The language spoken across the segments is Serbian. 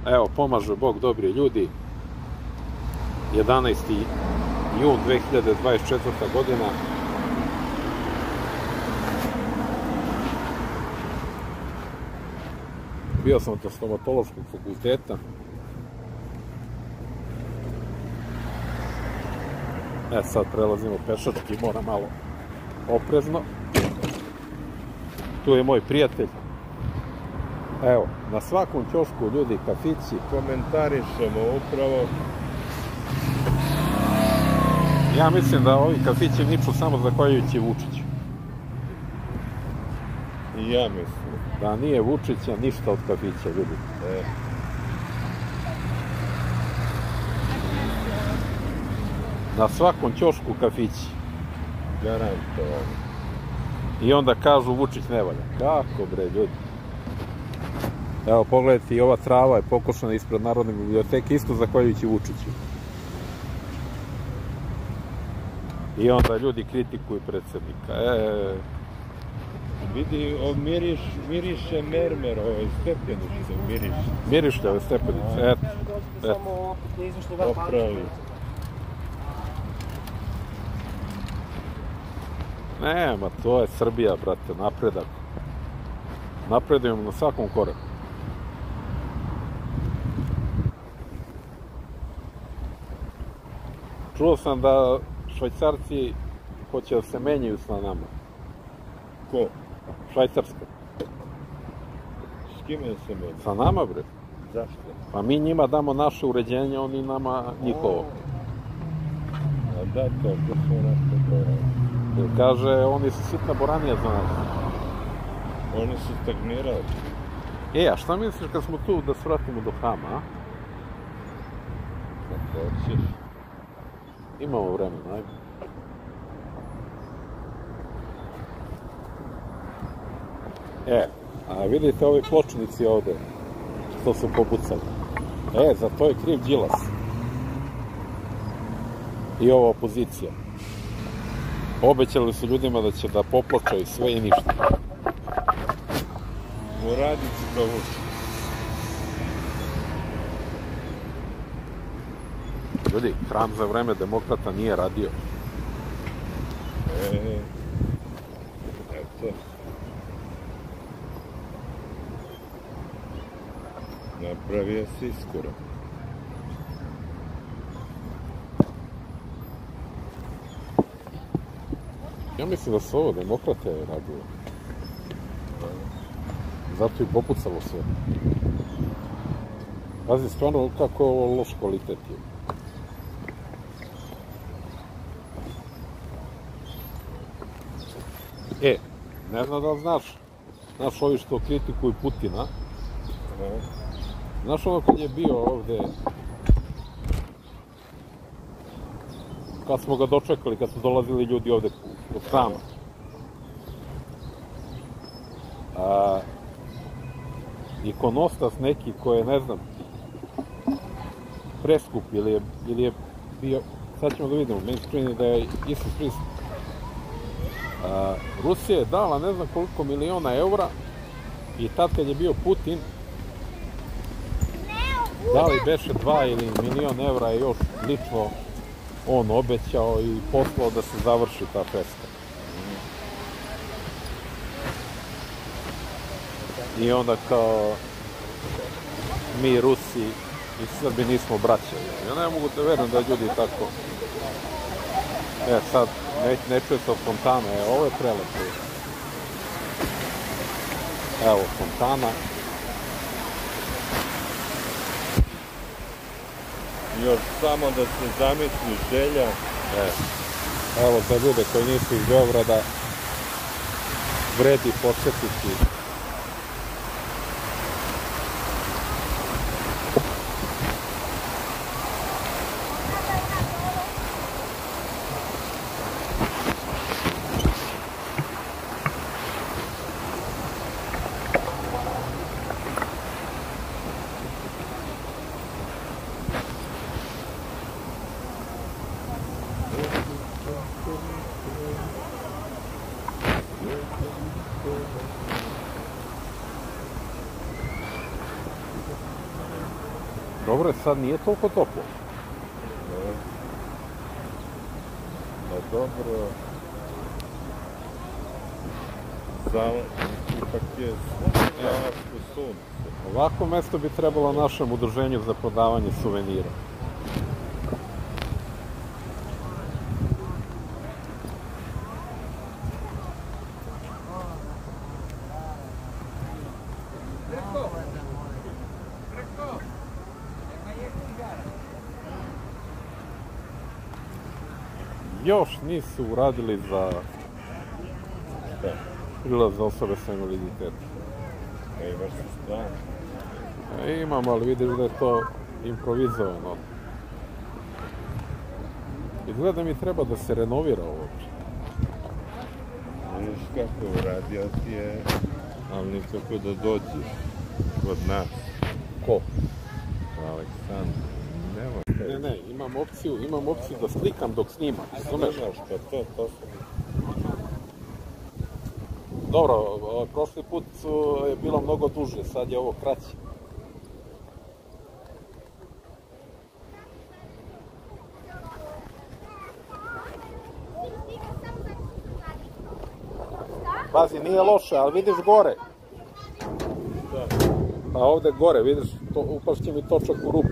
Evo, pomaže Bog, dobri ljudi. 11. jun 2024. godina. Bio sam do stomatološkog fakulteta. Sad prelazimo pešački, moram malo oprezno. Tu je moj prijatelj. Evo, na svakom ćošku ljudi, kafići. Komentarišemo upravo. Ja mislim da ovi kafići niču samo zahvaljujući Vučiću. I ja mislim. Da nije Vučića, ništa od kafića, ljudi. Na svakom ćošku kafići. Garantovano. I onda kažu Vučić ne valja. Kako bre, ljudi? Evo, pogledajte, i ova trava je pokošena ispred Narodne biblioteke, isto zahvaljujući Vučiću. I onda ljudi kritikuju predsjednika. Vidi, miriše mermer, stepenište, miriše. Mirište ove stepenice, eto. Popravi. Nema, to je Srbija, brate, napredak. Napredujemo na svakom koraku. Čuo sam da Švajcarci hoće da se menjaju sa nama. Ko? Švajcarska. S kime se menjaju? Sa nama, bre. Zašto? Pa mi njima damo naše uređenje, oni nama njihovo. A da, to su nas. Kaže, oni su sitna boranija za nas. Oni su stagnirali. A šta misliš kad smo tu da svratimo do Hama, a? Kako hoćeš? Imamo vremena, ajde. A vidite ovi pločnici ovde, što su popucali. Za to je kriv Đilas. I ova opozicija. Obećali su ljudima da će da popločaju sve i ništa. Uradit će to Vučić. Ljudi, hram za vreme demokrata nije radio. Eto. Napravio si iskorak. Ja mislim da su ovo demokrate radile. Zato i popucalo sve. Pazi, stvarno kako je ovo loš kvalitet je. Ne znam da li znaš ovi što kritikuju Putina. Znaš ono kad je bio ovde, kad smo ga dočekali, kad su dolazili ljudi ovde od Hrama. Ikonostas neki koji je, ne znam, preskup ili je bio, sad ćemo da vidimo, meni se čini da je Isus Hrist. Rusija je dala ne znam koliko miliona eura i tad kad je bio Putin, da li beše 2 ili milion evra je još lično on obećao i poslao da se završi ta festa. I onda kao mi Rusi i Srbi nismo braća. Ja ne mogu da verujem da ljudi tako. Sad ne čuje se od fontana, ovo je prelepo. Evo fontana. Još samo da se zamisli želja. Evo za ljude koji nisu iz Beograda, vredi posjetiti. Dobro, sad nije toliko toplo. Pa dobro. Ipak je zalasko sunce. Ovako mesto bi trebalo našem udruženju za prodavanje suvenira. Još nisu uradili za prilaz za osobe sa invaliditetom. Imaš se stan. Imam, ali vidiš da je to improvizovano. Izgleda da mi treba da se renovira ovo. Vidiš kako uradio ti je, ali nikako da dođeš kod nas. Ko? Aleksandar. Ne, imam opciju da slikam dok snimam, razumeš? To Dobro, prošli put je bilo mnogo duže, sad je ovo kraće. Pazi, nije loše, ali vidiš gore. Pa ovde gore, vidiš, upašće mi točak u rupu.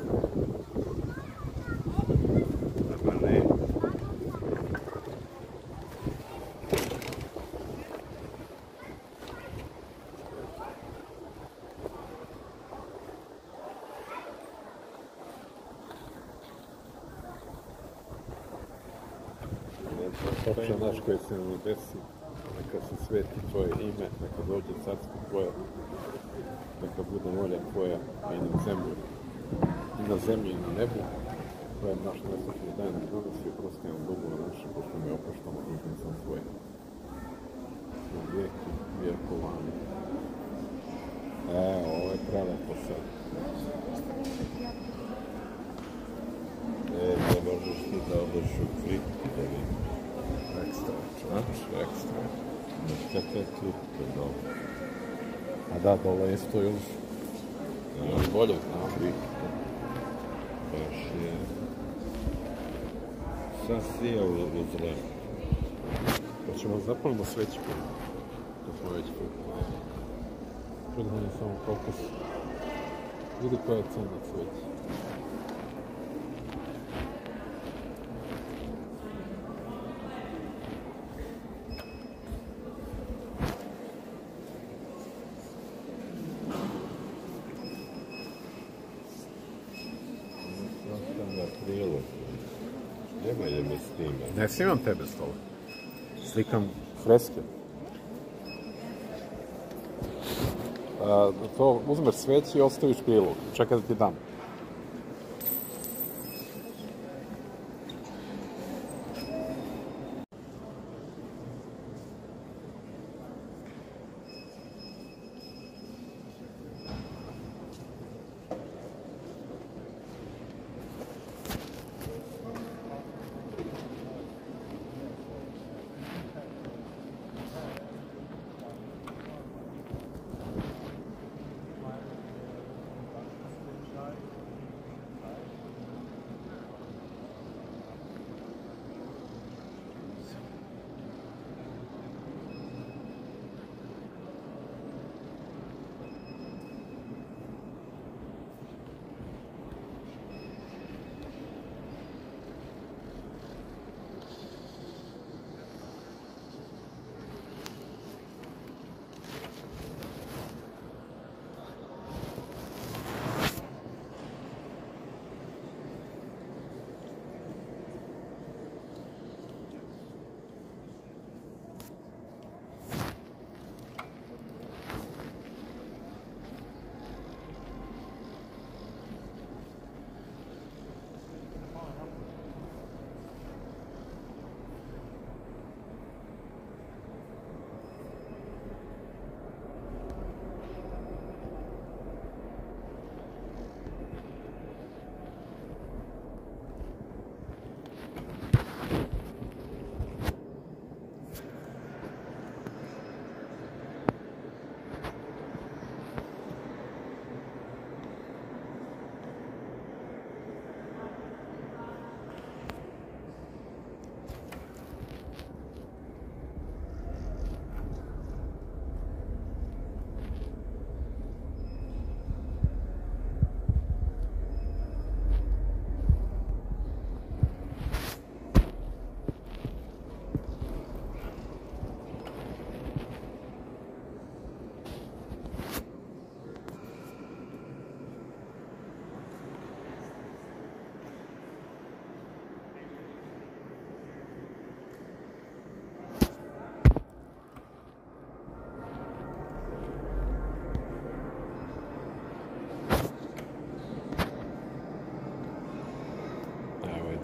Oče naš koji se na nebesi, neka se sveti tvoje ime, neka dođe carstvo tvoje, neka bude volja tvoja i na zemlji i na nebu. To je naš nesretni dan, danas i oprosti nam dugove naše, pošto mi opraštamo dužnicom svoje. Na vijeki, vjekovani. Ovo je prelepo sad. Ne možeš ti da odeš u kriptu da vidiš. Ekstra. Kako je kripto dobro? A da, dole isto još bolje, znam. Kripto. Baš je... Sad sija u zrak. Hoćemo zapalimo sveću. To smo već pregledali samo fokus. Vidi koja je cena sveća. Nemoj da me snima. Ne snimam tebe s toga. Slikam freske. To uzmeš sveći i ostaviš prilog. Čekaj da ti dam.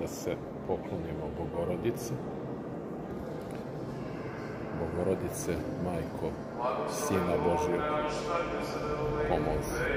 da se poklonimo Bogorodici. Bogorodice, Majko Sina Božijeg, pomozi.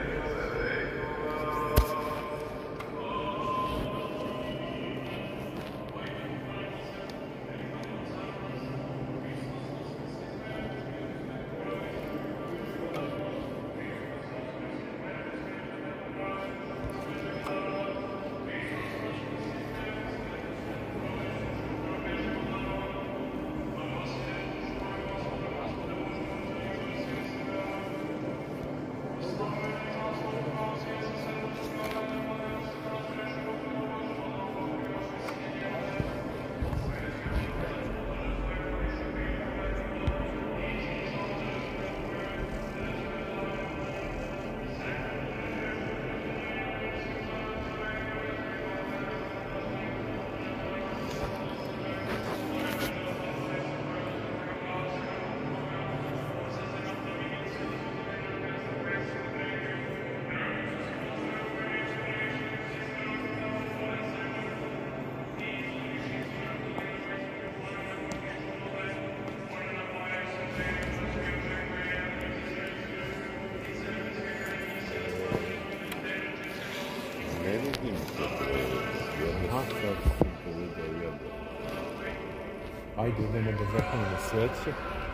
Ne vidim se Aha, sad sam to vidio jedno. Ajde, idemo da zapalimo sveće.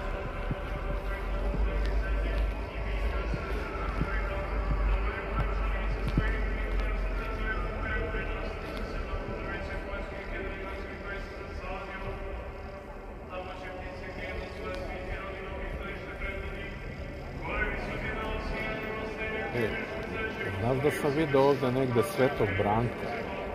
Znaš da sam vidio ovdje negde Svetog Branka.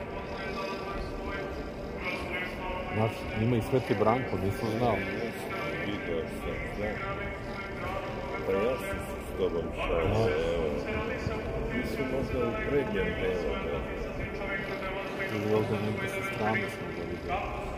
Znaš, ima i Sveti Branko, nisam znao. Video sam, znam. Pa ja sam se s tobom šao, evo. Mi su možda u prednjem delu, da. Ili ovdje negde sa strane smo ga vidjeli.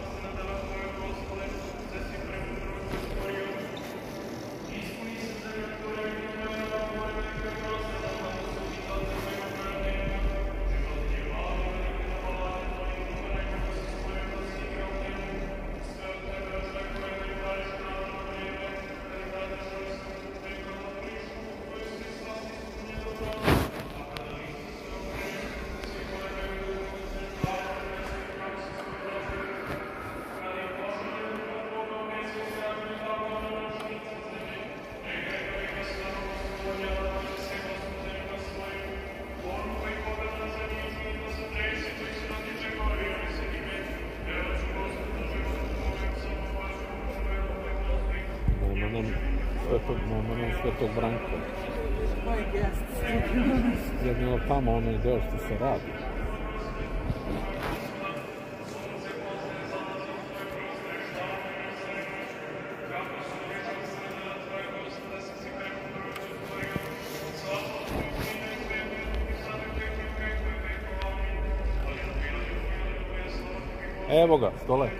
Nema nam Svetog Branka. Jedino tamo onaj deo što se radi. Evo ga, stole.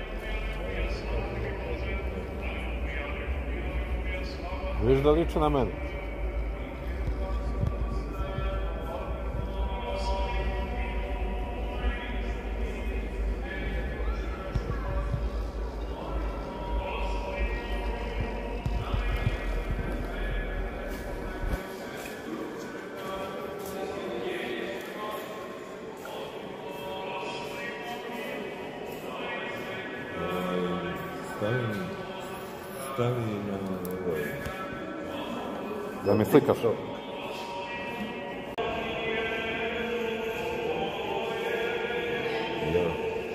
Viš da liče na mene? Stavi na ovoj. Da mi slikaš? Da.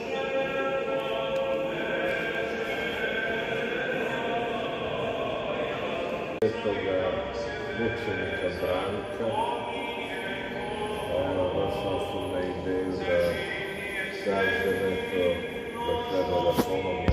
Svetoga mučenika Branka. Došao sam na ideju da kažem eto da treba da pomogne